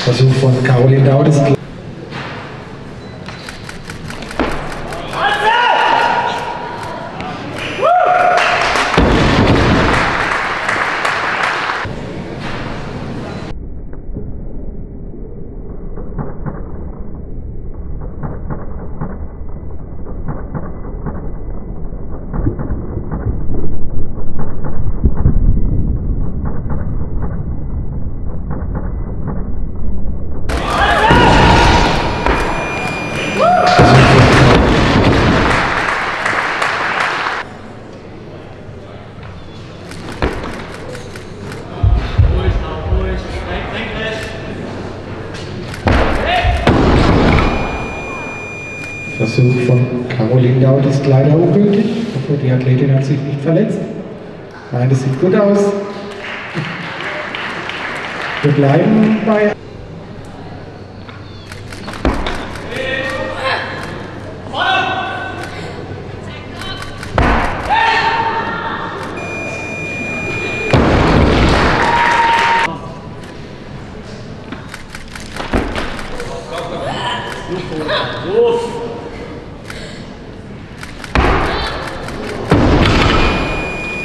Versuch von Carolin Dauth ist Versuch von Carolin Dauth ist leider ungültig. Ich hoffe, die Athletin hat sich nicht verletzt. Nein, das sieht gut aus. Wir bleiben bei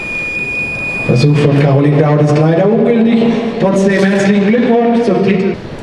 Versuch von Carolin Dauth ist leider ungültig. Trotzdem herzlichen Glückwunsch zum Titel.